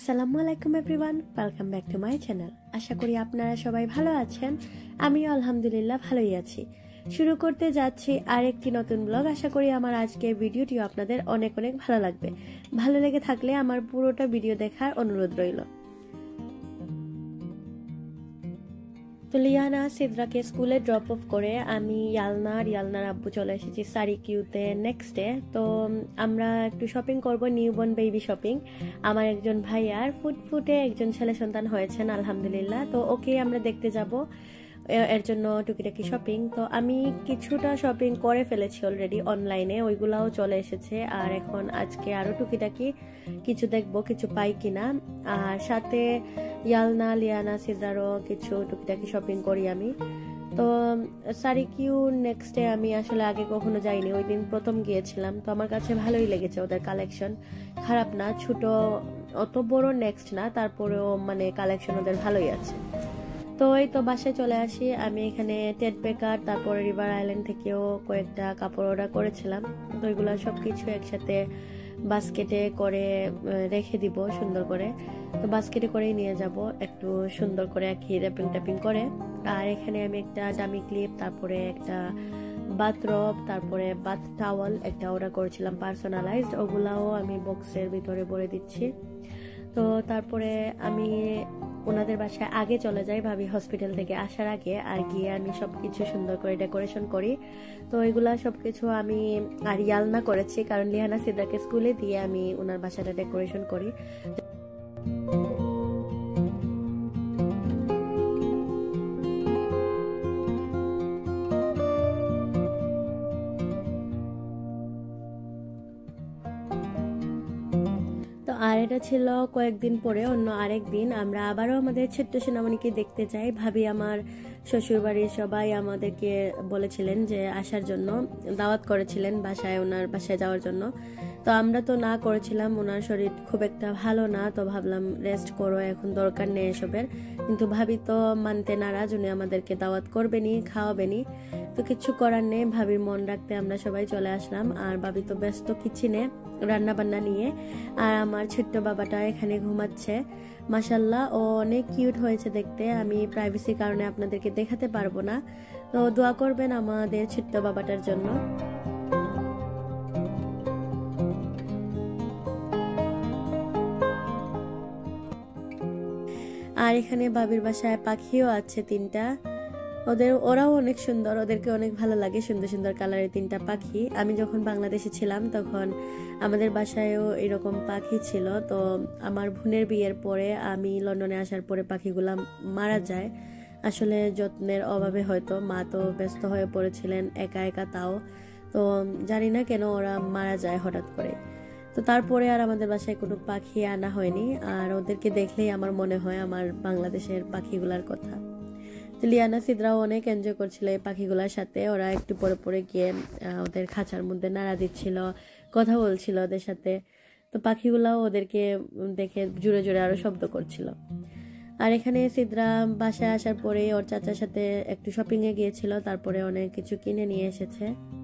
Assalamualaikum everyone, welcome back to my channel. আশা করি আপনারা সবাই ভালো আছেন। আমি আলহামদুলিল্লাহ ভালোই আছি। শুরু করতে যাচ্ছি আরেকটি নতুন ব্লগ। আশা করি আমার আজকের ভিডিওটি আপনাদের অনেক অনেক ভালো লাগবে। ভালো লেগে থাকলে আমার পুরোটা ভিডিও দেখার অনুরোধ রইল। তো লিয়ানা সিদ্রাকে স্কুলে ড্রপ অফ করে আমি ইয়ালনার আব্বু চলে এসেছি সারিকিউতে নেক্সট ডে। তো আমরা একটু শপিং করব, নিউবর্ন বেবি শপিং। আমার একজন ভাইয়ার ফুটে একজন ছেলে সন্তান হয়েছেন আলহামদুলিল্লাহ। তো ওকে আমরা দেখতে যাব, এর জন্য টুকিটাকি শপিং। তো আমি কিছুটা শপিং করে ফেলেছি অলরেডি অনলাইনে, ওইগুলাও চলে এসেছে। আর এখন আজকে আরো টুকিটাকি কিছু দেখবো, কিছু পাই কিনা। আর সাথে লিয়ানা সিদ্রারও কিছু টুকিটাকি শপিং করি আমি। তো সারিকিউ নেক্সট ডে আমি আসলে আগে কখনো যাইনি, ওই দিন প্রথম গিয়েছিলাম। তো আমার কাছে ভালোই লেগেছে, ওদের কালেকশন খারাপ না, ছোট অত বড় নেক্সট না, তারপরেও মানে কালেকশন ওদের ভালোই আছে। তো এই তো বাসায় চলে আসি আমি। এখানে টেড বেকার তারপরে রিভার আইল্যান্ড থেকেও কয়েকটা কাপড় অর্ডার করেছিলাম। তো এগুলো সবকিছু একসাথে বাস্কেটে করে রেখে দিব সুন্দর করে। তো বাস্কেটে করেই নিয়ে যাব একটু সুন্দর করে একই র্যাপিং করে। আর এখানে আমি একটা ডামি ক্লিপ, তারপরে একটা বাথরব, তারপরে বাথ টাওয়াল একটা অর্ডার করেছিলাম পার্সোনালাইজড, ওগুলাও আমি বক্সের ভিতরে ভরে দিচ্ছি। তো তারপরে আমি ওনাদের বাসায় আগে চলে যাই ভাবি হসপিটাল থেকে আসার আগে, আর গিয়ে আমি সবকিছু সুন্দর করে ডেকোরেশন করি। তো এগুলা সবকিছু আমি আর ইয়ালনা করেছি, কারণ লিয়ানা সিদ্রাকে স্কুলে দিয়ে আমি ওনার বাসাটা ডেকোরেশন করি। আর এটা ছিল কয়েকদিন পরে অন্য আরেক দিন আমরা আবারও আমাদের ছোট্ট সোনামণিকে দেখতে যাই। ভাবি আমার শ্বশুর বাড়ির সবাই আমাদেরকে বলেছিলেন যে আসার জন্য, দাওয়াত করেছিলেন বাসায়, ওনার বাসায় যাওয়ার জন্য। তো আমরা তো না করেছিলাম, ওনার শরীর খুব একটা ভালো না, তো ভাবলাম রেস্ট করো, এখন দরকার নেই এসবের। কিন্তু ভাবি তো মানতে নারাজ, উনি আমাদেরকে দাওয়াত করবেনি, খাওয়াবেনি। তো কিছু করার নেই, ভাবির মন রাখতে আমরা সবাই চলে আসলাম। আর ভাবি তো ব্যস্ত কিচেনে রান্না বান্না নিয়ে। আর আমার ছোট্ট বাবাটা এখানে ঘুমাচ্ছে। মাশাল্লাহ ও অনেক কিউট হয়েছে দেখতে। আমি প্রাইভেসির কারণে আপনাদেরকে দেখাতে পারবো না, তো দোয়া করবেন আমাদের ছোট্ট বাবাটার জন্য। আর এখানে বাবির বাসায় পাখিও আছে তিনটা, ওরাও অনেক সুন্দর, ওদেরকে অনেক ভালো লাগে, সুন্দর সুন্দর কালারের তিনটা পাখি। আমি যখন বাংলাদেশে ছিলাম তখন আমাদের বাসায়ও এরকম পাখি ছিল। তো আমার বোনের বিয়ের পরে আমি লন্ডনে আসার পরে পাখিগুলা মারা যায়, আসলে যত্নের অভাবে, হয়তো মা তো ব্যস্ত হয়ে পড়েছিলেন একা একা, তাও তো জানি না কেন ওরা মারা যায় হঠাৎ করে। তো তারপরে আর আমাদের বাসায় কোনো পাখি আনা হয়নি। আর ওদেরকে দেখলেই আমার মনে হয় আমার বাংলাদেশের পাখিগুলার কথা। লিয়ানা সিদ্রাও অনেক এনজয় করছিল এই পাখিগুলোর সাথে। ওরা একটু পরে পরে গিয়ে ওদের খাঁচার মধ্যে নাড়া দিচ্ছিল, কথা বলছিল ওদের সাথে। তো পাখিগুলাও ওদেরকে দেখে জুড়ে জুড়ে আরো শব্দ করছিল। আর এখানে সিদ্রা বাসায় আসার পরে ওর চাচার সাথে একটু শপিং এ গিয়েছিল, তারপরে অনেক কিছু কিনে নিয়ে এসেছে।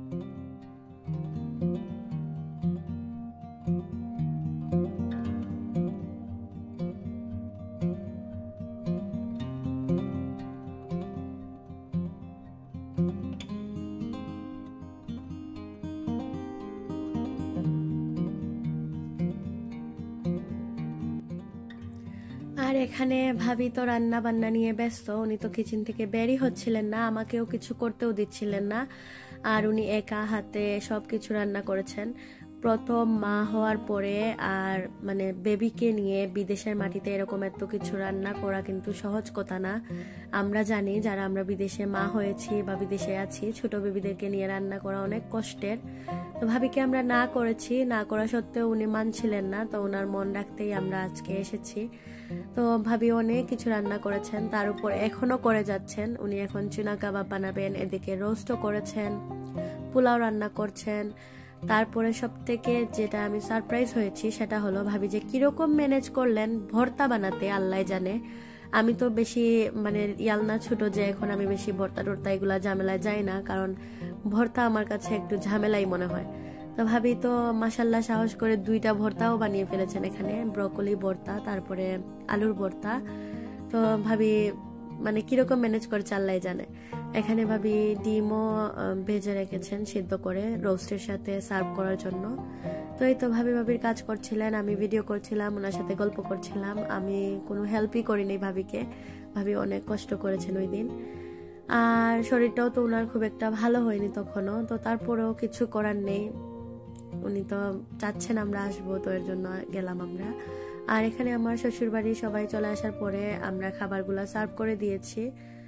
আর এখানে ভাবি তো রান্না বান্না নিয়ে ব্যস্ত, উনি তো কিচেন থেকে বেরই হচ্ছিলেন না, আমাকেও কিছু করতেও দিচ্ছিলেন না। আর উনি একা হাতে সবকিছু রান্না করেছেন। প্রথম মা হওয়ার পরে আর মানে বেবিকে নিয়ে বিদেশের মাটিতে এরকম এত কিছু রান্না করা কিন্তু সহজ কথা না। আমরা জানি যারা আমরা বিদেশে মা হয়েছি বা বিদেশে আছি, ছোট বেবিদেরকে নিয়ে রান্না করা অনেক কষ্টের। তো ভাবিকে আমরা না করেছি, না করা সত্ত্বেও উনি মানছিলেন না, তো ওনার মন রাখতেই আমরা আজকে এসেছি। তো ভাবি অনেক কিছু রান্না করেছেন, তার উপর এখনো করে যাচ্ছেন। উনি এখন চুনা কাবাব বানাবেন, এদিকে রোস্টও করেছেন, পোলাও রান্না করছেন। তারপরে সব থেকে যেটা আমি সারপ্রাইজ হয়েছি সেটা হলো ভাবি যে কিরকম ম্যানেজ করলেন ভর্তা বানাতে, আল্লাহ জানে। আমি তো বেশি মানে ইয়ালনা ছোট যে এখন আমি বেশি ভর্তা টর্তা এগুলা ঝামেলায় যাই না, কারণ ভর্তা আমার কাছে একটু ঝামেলাই মনে হয়। তো ভাবি তো মাশাআল্লাহ সাহস করে 2টা ভর্তাও বানিয়ে ফেলেছেন এখানে, ব্রকলি ভর্তা তারপরে আলুর ভর্তা। তো ভাবি মানে কিরকম ম্যানেজ করছে আল্লাহই জানে। এখানে ভাবি ডিমও ভেজে রেখেছেন সিদ্ধ করে রোস্টের সাথে সার্ভ করার জন্য। তো এই তো ভাবির কাজ করছিলেন, আমি ভিডিও করছিলাম, ওনার সাথে গল্প করছিলাম। আমি কোনো হেল্পই করিনি ভাবিকে, ভাবি অনেক কষ্ট করেছেন ওই দিন। আর শরীরটাও তো ওনার খুব একটা ভালো হয়নি তখনও, তো তারপরেও কিছু করার নেই, উনি তো চাচ্ছেন আমরা আসবো, তো এর জন্য গেলাম আমরা। আর এখানে আমার শ্বশুর বাড়ি সবাই চলে আসার পরে আমরা খাবারগুলো সার্ভ করে দিয়েছি।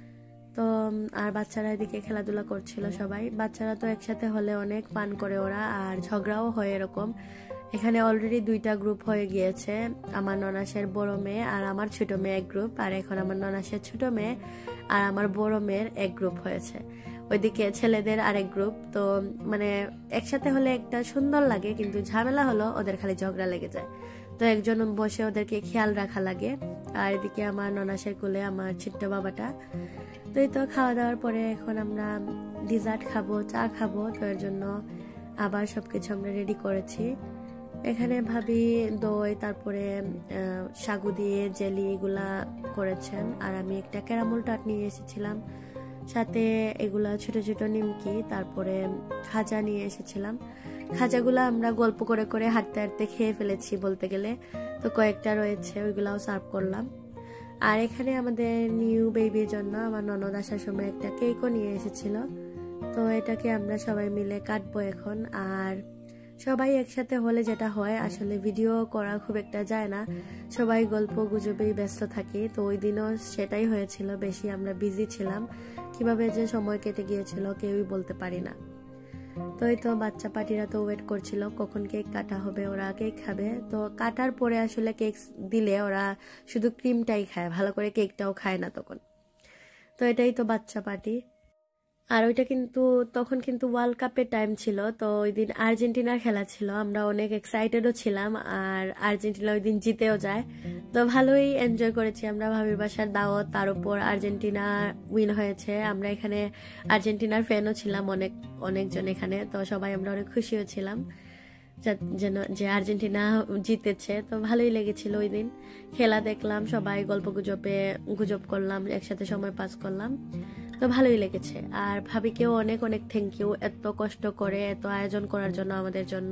তো আর বাচ্চারা এদিকে খেলাধুলা করছিল সবাই। বাচ্চারা তো একসাথে হলে অনেক ফান করে ওরা, আর ঝগড়াও হয় এরকম। এখানে অলরেডি 2টা গ্রুপ হয়ে গিয়েছে, আমার ননাসের বড় মেয়ে আর আমার ছোট মেয়ে এক গ্রুপ, আর এখন আমার ননাসের ছোট মেয়ে আর আমার বড় মেয়ের এক গ্রুপ হয়েছে, ওইদিকে ছেলেদের আরেক গ্রুপ। তো মানে একসাথে হলে একটা সুন্দর লাগে, কিন্তু ঝামেলা হলো ওদের খালি ঝগড়া লেগে যায়, তো একজন বসে ওদেরকে খেয়াল রাখা লাগে। আর এদিকে আমার ননাসের কোলে আমার ছোট্ট বাবাটা। তো এই তো খাওয়া দাওয়ার পরে এখন আমরা ডিজার্ট খাবো, চা খাবো, তো এর জন্য আবার সবকিছু আমরা রেডি করেছি। এখানে ভাবি দই তারপরে সাগু দিয়ে জেলি এগুলা করেছেন, আর আমি একটা ক্যারামেল টার্ট নিয়ে এসেছিলাম, সাথে এগুলা ছোট ছোট নিমকি, তারপরে খাজা নিয়ে এসেছিলাম। খাজাগুলা আমরা গল্প করে করে হাঁটতে হাঁটতে খেয়ে ফেলেছি বলতে গেলে, তো কয়েকটা রয়েছে, ওইগুলাও সার্ভ করলাম। আর এখানে আমাদের নিউ বেবির জন্য আমার ননদ আসার সময় একটা কেকও নিয়ে এসেছিল, তো এটাকে আমরা সবাই মিলে কাটবো এখন। আর সবাই একসাথে হলে যেটা হয়, আসলে ভিডিও করা খুব একটা যায় না, সবাই গল্প গুজবেই ব্যস্ত থাকি। তো ওই দিনও সেটাই হয়েছিল, বেশি আমরা বিজি ছিলাম, কিভাবে যে সময় কেটে গিয়েছিল কেউই বলতে পারি না। তো এই তো বাচ্চা পার্টিরা তো ওয়েট করছিল কখন কেক কাটা হবে, ওরা কেক খাবে। তো কাটার পরে আসলে কেক দিলে ওরা শুধু ক্রিমটাই খায়, ভালো করে কেকটাও খায় না তখন। তো এটাই তো বাচ্চা পার্টি। আর ওইটা কিন্তু তখন কিন্তু ওয়ার্ল্ড কাপের টাইম ছিল, তো ওই দিন আর্জেন্টিনার খেলা ছিল, আমরা অনেক এক্সাইটেডও ছিলাম, আর আর্জেন্টিনা ওই দিন জিতেও যায়। তো ভালোই এনজয় করেছি আমরা, ভাবির বাসার দাওয়াত, তার উপর আর্জেন্টিনা উইন হয়েছে। আমরা এখানে আর্জেন্টিনার ফ্যানও ছিলাম অনেকজন এখানে, তো সবাই আমরা অনেক খুশিও ছিলাম যেন যে আর্জেন্টিনা জিতেছে। তো ভালোই লেগেছিল ওই দিন, খেলা দেখলাম, সবাই গল্প গুজব করলাম, একসাথে সময় পাস করলাম, তো ভালোই লেগেছে। আর ভাবিকেও অনেক অনেক থ্যাংক ইউ, এত কষ্ট করে এত আয়োজন করার জন্য আমাদের জন্য।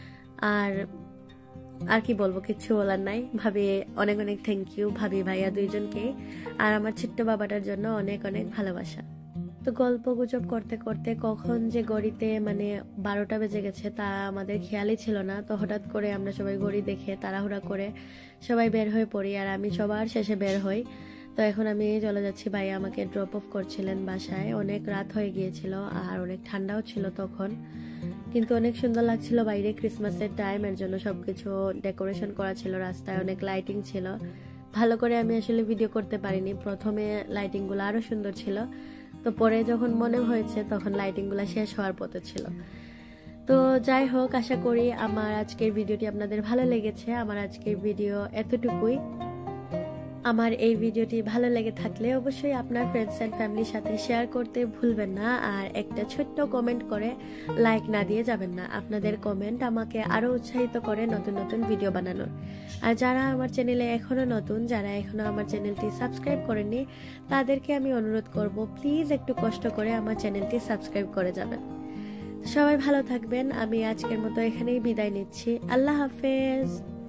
আর কি বলবো, কিচ্ছু বলার নাই, ভাবি অনেক অনেক থ্যাংক ইউ, ভাবি ভাইয়া দুইজনকে, আর আমার ছোট্ট বাবাটার জন্য অনেক অনেক ভালোবাসা। তো গল্প গুজব করতে করতে কখন যে ঘড়িতে মানে 12টা বেজে গেছে তা আমাদের খেয়ালই ছিল না। তো হঠাৎ করে আমরা সবাই ঘড়ি দেখে তাড়াহুড়া করে সবাই বের হয়ে পড়ি, আর আমি সবার শেষে বের হই। তো এখন আমি চলে যাচ্ছি, ভাই আমাকে ড্রপ অফ করছিলেন বাসায়, অনেক রাত হয়ে গিয়েছিল আর অনেক ঠান্ডাও ছিল তখন, কিন্তু অনেক সুন্দর লাগছিল বাইরে, ক্রিসমাসের টাইম, এর জন্য সবকিছু ডেকোরেশন করা ছিল, রাস্তায় অনেক লাইটিং ছিল। ভালো করে আমি আসলে ভিডিও করতে পারিনি, প্রথমে লাইটিং গুলো আরো সুন্দর ছিল, তো পরে যখন মনে হয়েছে তখন লাইটিং গুলা শেষ হওয়ার পথে ছিল। তো যাই হোক, আশা করি আমার আজকের ভিডিওটি আপনাদের ভালো লেগেছে। আমার আজকের ভিডিও এতটুকুই। আমার এই ভিডিওটি ভালো লেগে থাকলে অবশ্যই আপনার ফ্রেন্ডস এন্ড ফ্যামিলির সাথে শেয়ার করতে ভুলবেন না, আর একটা ছোট্ট কমেন্ট করে লাইক না দিয়ে যাবেন না। আপনাদের কমেন্ট আমাকে আরো উৎসাহিত করে নতুন নতুন ভিডিও বানানোর। আর যারা আমার চ্যানেলে এখনো নতুন, যারা এখনো আমার চ্যানেলটি সাবস্ক্রাইব করেননি, তাদেরকে আমি অনুরোধ করব প্লিজ একটু কষ্ট করে আমার চ্যানেলটি সাবস্ক্রাইব করে যাবেন। সবাই ভালো থাকবেন, আমি আজকের মতো এখানেই বিদায় নিচ্ছি। আল্লাহ হাফেজ।